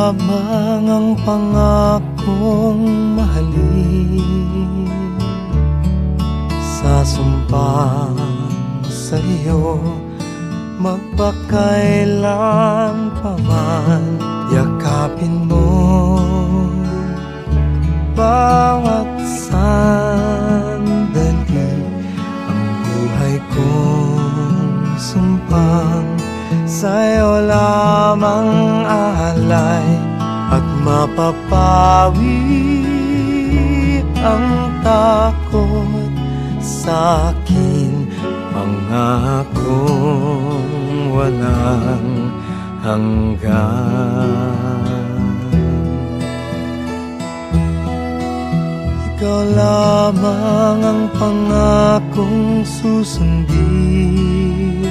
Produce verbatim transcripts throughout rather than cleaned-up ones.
lamang ang pangakong mahalin, sasumpang sa'yo magpakailan pa man. Yakapin mo bawat sandali, ang buhay kong sumpang sa'yo lamang alay, at mapapawi ang takot sa'kin, pangakong walang hanggan. Ikaw lamang ang pangakong susundin,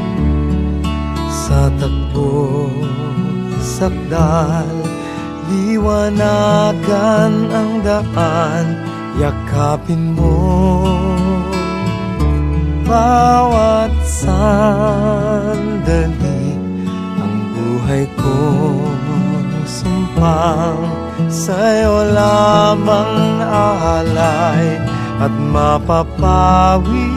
sa takbo sakdal, liwanagan ang daan. Yakapin mo bawat sandali, ang buhay kong sumpang sa'yo lamang alay, at mapapawi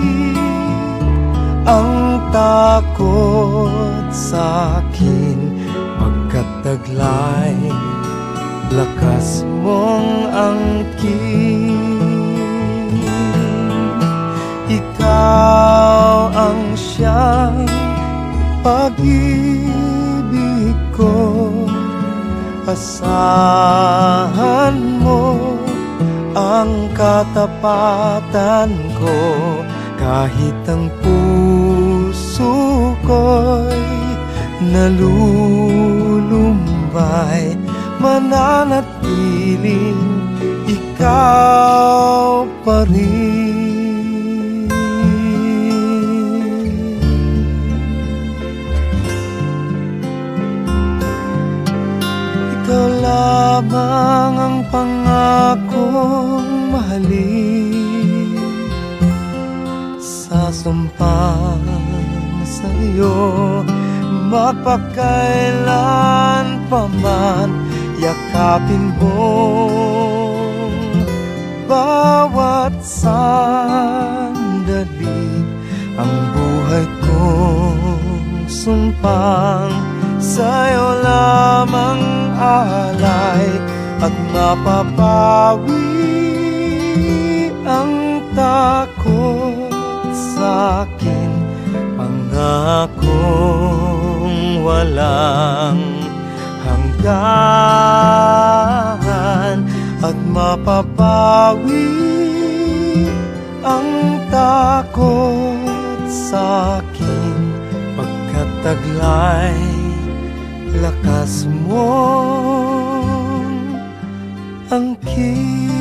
ang takot sa'kin, pagkat taglay lakas mong angkin. Ikaw ang siyang pag-ibig ko, asahan mo ang katapatan ko, kahit ang puso ko'y nalulumbay, mananatiling ikaw pa rin. Ikaw lamang ang pangakong mahalin, sasumpang sa'yo magpakailan pa man. Yakapin mo bawat sandali, ang buhay kong sumpang sa'yo lamang alay, at mapapawi ang takot sa'kin, pangakong walang hanggan, at mapapawi ang takot sa'kin, pagkat taglay lakas mong angkin.